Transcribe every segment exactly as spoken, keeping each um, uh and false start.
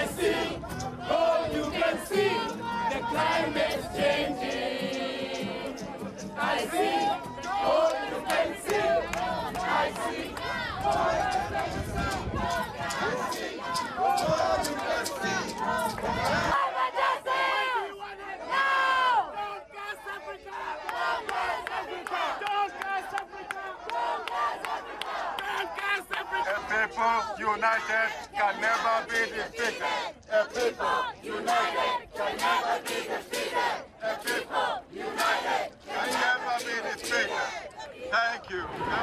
see, oh, you can see the climate's changing. I see, oh, you can see, I see, oh, you can see, I see, oh, you can see. Climate justice! Now! Don't gas Africa! Don't gas Africa! Don't gas Africa! Don't gas Africa! Don't gas Africa! A people united can never be defeated. A people united can never be defeated. A people united can never be defeated. Thank you.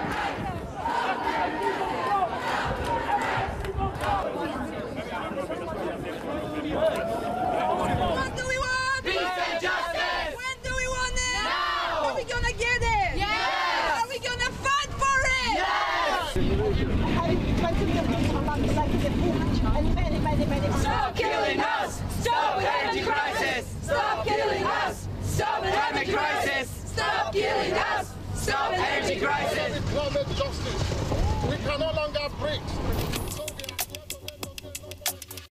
What do we want? Peace and justice! When do we want it? Now! Are we gonna get it? Yes! Are we gonna fight for it? Yes! Stop killing us! Stop the energy crisis! Stop killing us! Stop the climate crisis! Stop killing us! Stop the energy crisis! Climate justice. We can no longer breathe.